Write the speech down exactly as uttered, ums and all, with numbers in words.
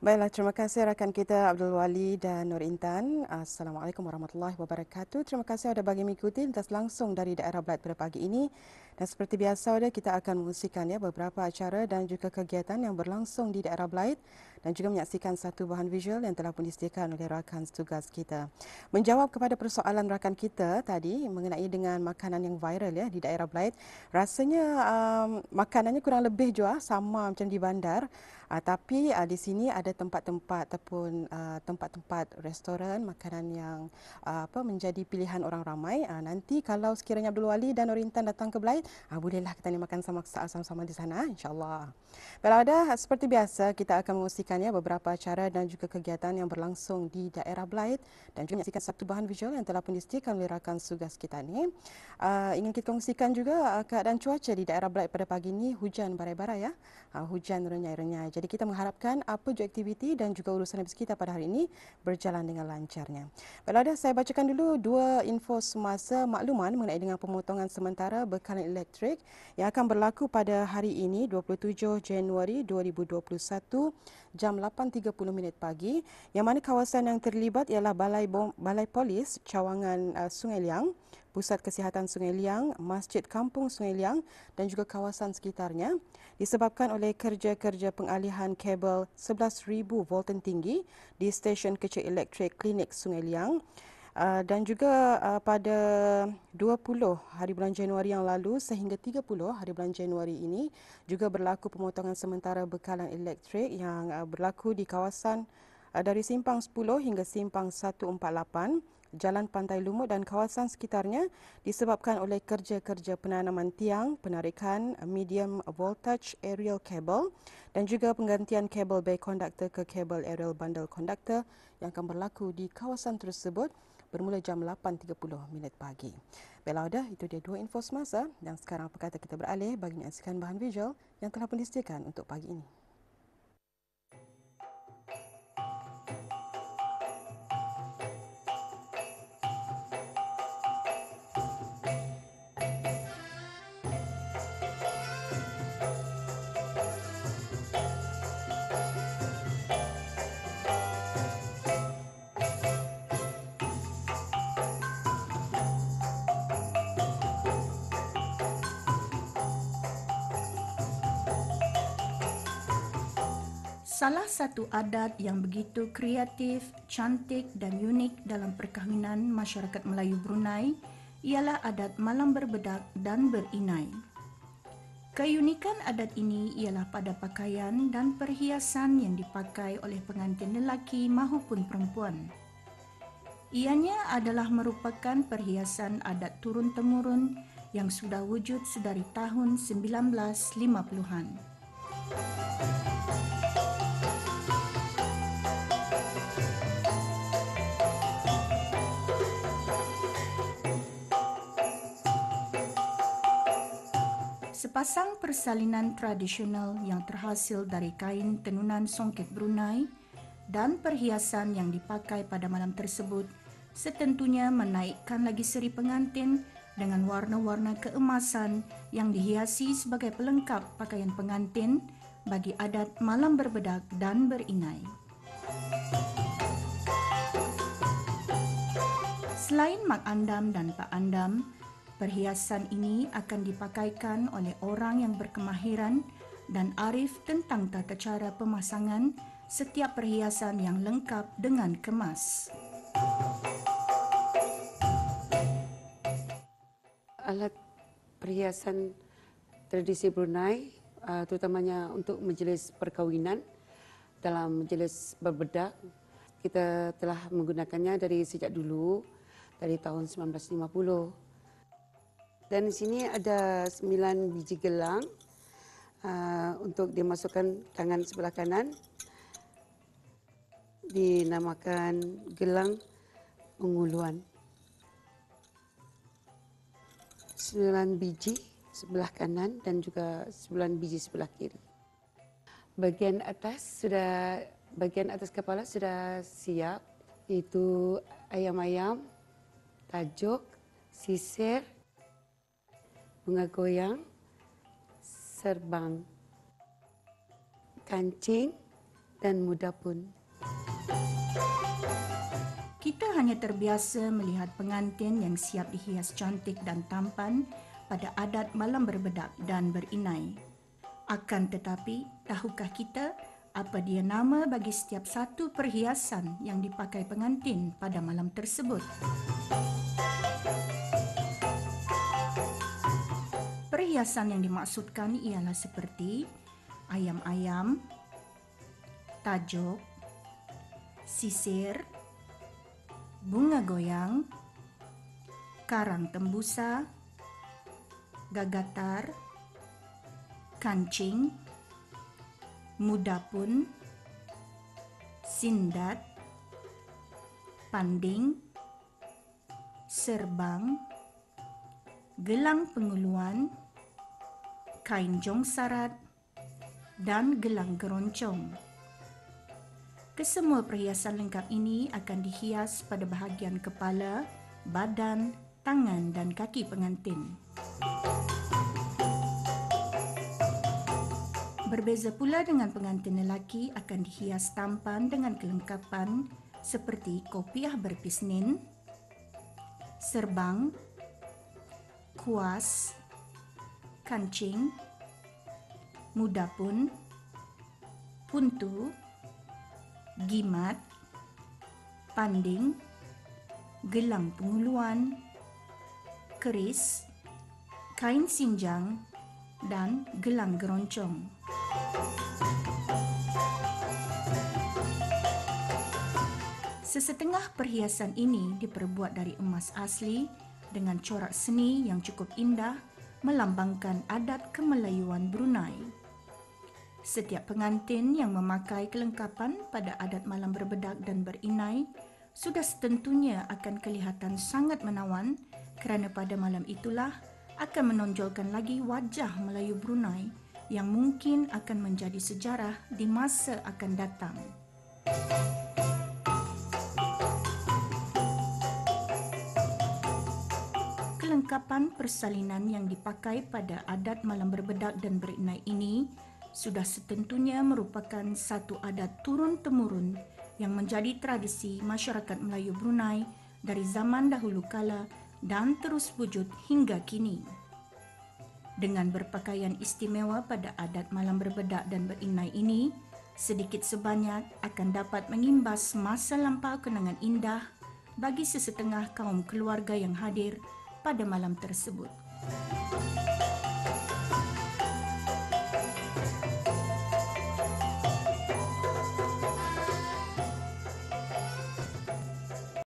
Baiklah, terima kasih rakan kita Abdul Wali dan Nur Intan. Assalamualaikum warahmatullahi wabarakatuh. Terima kasih ada bagi mengikuti lintas langsung dari daerah Belait pada pagi ini. Dan seperti biasa, kita akan mengungsikan ya beberapa acara dan juga kegiatan yang berlangsung di daerah Belait dan juga menyaksikan satu bahan visual yang telah pun disediakan oleh rakan tugas kita. Menjawab kepada persoalan rakan kita tadi mengenai dengan makanan yang viral ya di daerah Belait, rasanya um, makanannya kurang lebih juga sama macam di bandar. Uh, tapi uh, di sini ada tempat-tempat ataupun uh, tempat-tempat restoran makanan yang uh, apa menjadi pilihan orang ramai. Uh, nanti kalau sekiranya Abdul Wali dan Orintan datang ke Belait, uh, bolehlah kita ni makan sama sama-sama di sana insya-Allah. Kalau ada seperti biasa kita akan mengungsikannya beberapa acara dan juga kegiatan yang berlangsung di daerah Belait dan juga menyaksikan satu bahan visual yang telah pun disediakan oleh rakan tugas kita ni. Uh, ingin kita kongsikan juga uh, keadaan cuaca di daerah Belait pada pagi ini hujan barai-barai ya. Uh, hujan renyai-renyai. Jadi kita mengharapkan apa juga aktiviti dan juga urusan habis kita pada hari ini berjalan dengan lancarnya. Baiklah, dah, saya bacakan dulu dua info semasa makluman mengenai dengan pemotongan sementara bekalan elektrik yang akan berlaku pada hari ini dua puluh tujuh Januari dua ribu dua puluh satu jam lapan tiga puluh minit pagi, yang mana kawasan yang terlibat ialah Balai Bom, Balai Polis Cawangan uh, Sungai Liang, Pusat Kesihatan Sungai Liang, Masjid Kampung Sungai Liang dan juga kawasan sekitarnya disebabkan oleh kerja-kerja pengalihan kabel sebelas ribu volten tinggi di stesen kecil elektrik Klinik Sungai Liang. Uh, dan juga uh, pada dua puluh hari bulan Januari yang lalu sehingga tiga puluh hari bulan Januari ini juga berlaku pemotongan sementara bekalan elektrik yang uh, berlaku di kawasan uh, dari Simpang sepuluh hingga Simpang seratus empat puluh lapan, Jalan Pantai Lumut dan kawasan sekitarnya disebabkan oleh kerja-kerja penanaman tiang, penarikan medium voltage aerial cable dan juga penggantian kabel bay conductor ke kabel aerial bundle conductor yang akan berlaku di kawasan tersebut bermula jam lapan tiga puluh minit pagi. Baiklah, dah, itu dia dua info semasa dan sekarang apa kata kita beralih bagi menyaksikan bahan visual yang telah pun disediakan untuk pagi ini. Salah satu adat yang begitu kreatif, cantik dan unik dalam perkahwinan masyarakat Melayu Brunei ialah adat malam berbedak dan berinai. Keunikan adat ini ialah pada pakaian dan perhiasan yang dipakai oleh pengantin lelaki maupun perempuan. Ianya adalah merupakan perhiasan adat turun-temurun yang sudah wujud sedari tahun sembilan belas lima puluhan. Sepasang persalinan tradisional yang terhasil dari kain tenunan songket Brunei dan perhiasan yang dipakai pada malam tersebut setentunya menaikkan lagi seri pengantin dengan warna-warna keemasan yang dihiasi sebagai pelengkap pakaian pengantin bagi adat malam berbedak dan berinai. Selain Mak Andam dan Pak Andam, perhiasan ini akan dipakaikan oleh orang yang berkemahiran dan arif tentang tata cara pemasangan setiap perhiasan yang lengkap dengan kemas. Alat perhiasan tradisi Brunei, terutamanya untuk majlis perkahwinan dalam majlis berbedak, kita telah menggunakannya dari sejak dulu, dari tahun sembilan belas lima puluh. Dan di sini ada sembilan biji gelang uh, untuk dimasukkan tangan sebelah kanan. Dinamakan gelang penguluan. Sembilan biji sebelah kanan dan juga sembilan biji sebelah kiri. Bagian atas sudah, bagian atas kepala sudah siap, iaitu ayam-ayam, tajuk, sisir, bunga goyang, serbang, kancing dan muda pun. Kita hanya terbiasa melihat pengantin yang siap dihias cantik dan tampan pada adat malam berbedak dan berinai. Akan tetapi, tahukah kita apa dia nama bagi setiap satu perhiasan yang dipakai pengantin pada malam tersebut? Perhiasan yang dimaksudkan ialah seperti ayam-ayam, tajuk, sisir, bunga goyang, karang tembusa, gagatar, kancing, mudapun, sindat, panding, serbang, gelang penguluan, kain jongsarat, dan gelang geroncong. Kesemua perhiasan lengkap ini akan dihias pada bahagian kepala, badan, tangan dan kaki pengantin. Berbeza pula dengan pengantin lelaki akan dihias tampan dengan kelengkapan seperti kopiah berpisnin, serbang, kuas, kancing, mudapun, puntu, gimat, panding, gelang penguluan, keris, kain sinjang, dan gelang geroncong. Sesetengah perhiasan ini diperbuat dari emas asli dengan corak seni yang cukup indah melambangkan adat kemelayuan Brunei. Setiap pengantin yang memakai kelengkapan pada adat malam berbedak dan berinai sudah setentunya akan kelihatan sangat menawan kerana pada malam itulah akan menonjolkan lagi wajah Melayu Brunei yang mungkin akan menjadi sejarah di masa akan datang. Kelengkapan persalinan yang dipakai pada adat malam berbedak dan berinai ini sudah setentunya merupakan satu adat turun-temurun yang menjadi tradisi masyarakat Melayu Brunei dari zaman dahulu kala dan terus wujud hingga kini. Dengan berpakaian istimewa pada adat malam berbedak dan berinai ini, sedikit sebanyak akan dapat mengimbas masa lampau kenangan indah bagi sesetengah kaum keluarga yang hadir pada malam tersebut.